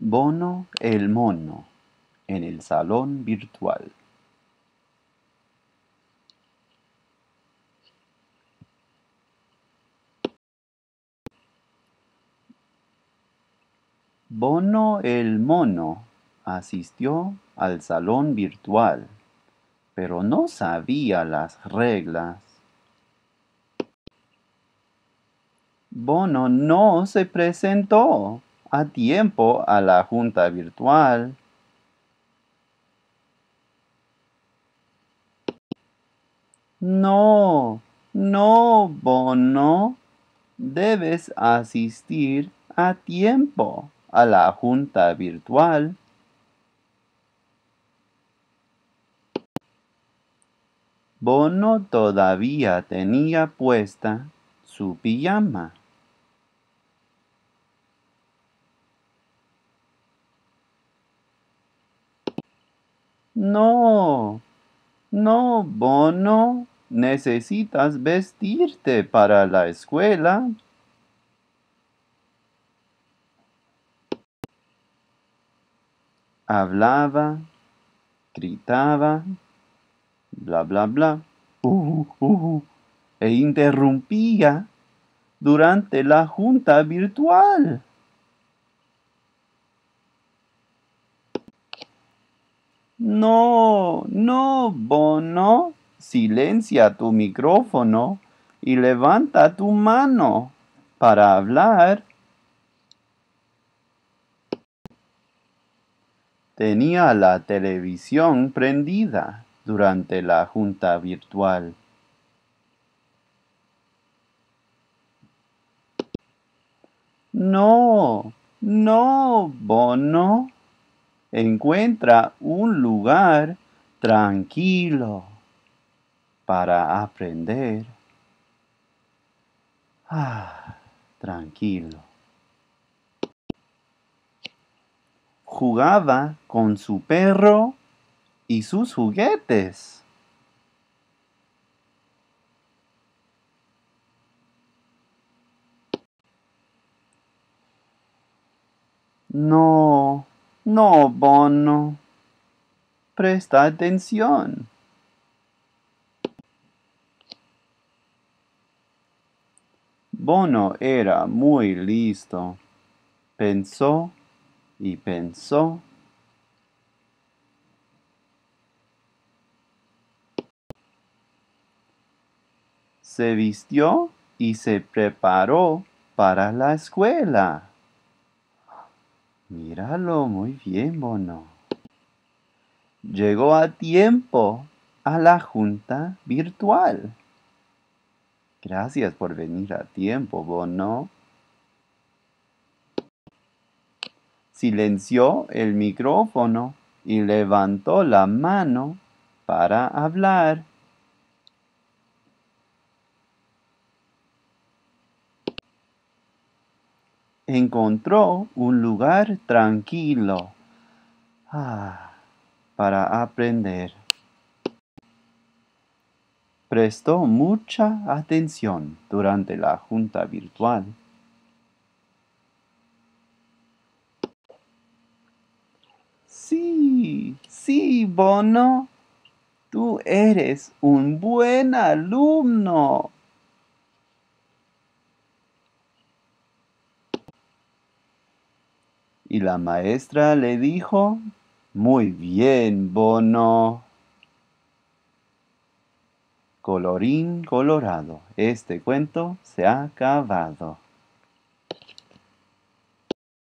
Bono el mono en el salón virtual. Bono el mono asistió al salón virtual, pero no sabía las reglas. Bono no se presentó a tiempo a la junta virtual. No, no, Bono. Debes asistir a tiempo a la junta virtual. Bono todavía tenía puesta su pijama. No, no, Bono. Necesitas vestirte para la escuela. Hablaba, gritaba, bla, bla, bla, e interrumpía durante la junta virtual. No, no, Bono. Silencia tu micrófono y levanta tu mano para hablar. Tenía la televisión prendida durante la junta virtual. No, no, Bono. Encuentra un lugar tranquilo para aprender. Tranquilo. Jugaba con su perro y sus juguetes. No, no, Bono. Presta atención. Bono era muy listo. Pensó y pensó. Se vistió y se preparó para la escuela. Míralo muy bien, Bono. Llegó a tiempo a la junta virtual. Gracias por venir a tiempo, Bono. Silenció el micrófono y levantó la mano para hablar. Encontró un lugar tranquilo para aprender. Prestó mucha atención durante la junta virtual. Sí, sí, Bono. Tú eres un buen alumno. Y la maestra le dijo, muy bien, Bono. Colorín colorado, este cuento se ha acabado.